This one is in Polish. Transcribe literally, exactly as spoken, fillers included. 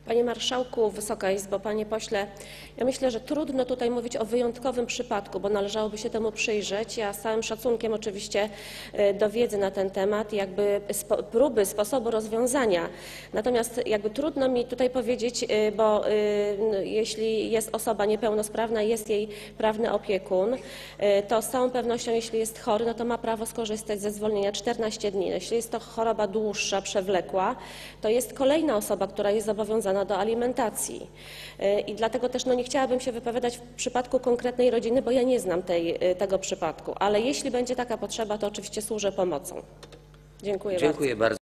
Panie Marszałku, Wysoka Izbo, Panie Pośle, ja myślę, że trudno tutaj mówić o wyjątkowym przypadku, bo należałoby się temu przyjrzeć. Ja z całym szacunkiem oczywiście do wiedzy na ten temat, jakby spo, próby, sposobu rozwiązania. Natomiast jakby trudno mi tutaj powiedzieć, bo jeśli jest osoba niepełnosprawna, jest jej prawny opiekun, to z całą pewnością, jeśli jest chory, no to ma prawo skorzystać ze zwolnienia czternaście dni. Jeśli jest to choroba dłuższa, przewlekła, to jest kolejna osoba, która jest zobowiązana do alimentacji. I dlatego też no, nie chciałabym się wypowiadać w przypadku konkretnej rodziny, bo ja nie znam tej, tego przypadku. Ale jeśli będzie taka potrzeba, to oczywiście służę pomocą. Dziękuję, Dziękuję bardzo. bardzo.